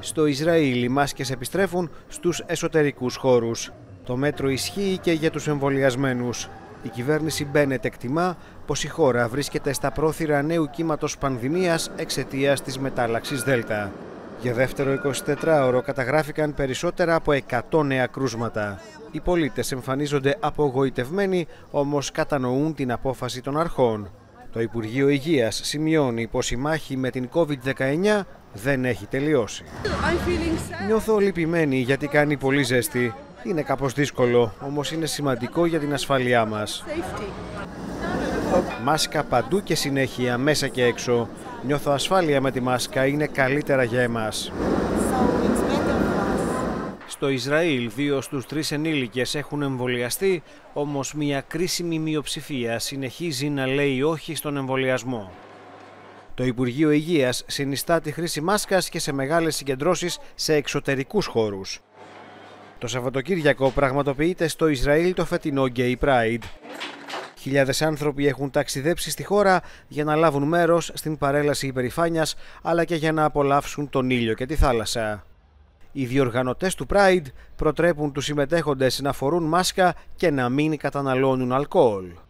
Στο Ισραήλ οι μάσκες επιστρέφουν στους εσωτερικούς χώρους. Το μέτρο ισχύει και για τους εμβολιασμένους. Η κυβέρνηση Μπένετ εκτιμά πως η χώρα βρίσκεται στα πρόθυρα νέου κύματος πανδημίας εξαιτίας της μετάλλαξης Δέλτα. Για δεύτερο 24ωρο καταγράφηκαν περισσότερα από 100 νέα κρούσματα. Οι πολίτες εμφανίζονται απογοητευμένοι, όμως κατανοούν την απόφαση των αρχών. Το Υπουργείο Υγείας σημειώνει πως η μάχη με την COVID-19 δεν έχει τελειώσει. Νιώθω λυπημένη γιατί κάνει πολύ ζέστη. Είναι κάπως δύσκολο, όμως είναι σημαντικό για την ασφάλειά μας. Μάσκα παντού και συνέχεια, μέσα και έξω. Νιώθω ασφάλεια με τη μάσκα, είναι καλύτερα για εμάς. Στο Ισραήλ 2 στους 3 ενήλικες έχουν εμβολιαστεί, όμως μια κρίσιμη μειοψηφία συνεχίζει να λέει όχι στον εμβολιασμό. Το Υπουργείο Υγείας συνιστά τη χρήση μάσκας και σε μεγάλες συγκεντρώσεις σε εξωτερικούς χώρους. Το Σαββατοκύριακο πραγματοποιείται στο Ισραήλ το φετινό Gay Pride. Χιλιάδες άνθρωποι έχουν ταξιδέψει στη χώρα για να λάβουν μέρος στην παρέλαση υπερηφάνειας, αλλά και για να απολαύσουν τον ήλιο και τη θάλασσα. Οι διοργανωτές του Pride προτρέπουν τους συμμετέχοντες να φορούν μάσκα και να μην καταναλώνουν αλκοόλ.